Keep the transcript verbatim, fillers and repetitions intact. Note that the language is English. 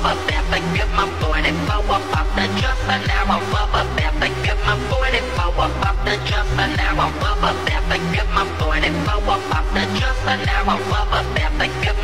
bubba bath and get my forty-four up off the truck, and now I'm bubba bath and get my forty-four up off the truck, and now I'm bubba bath and get my forty-four up off the truck, and now I'm bubba bath and get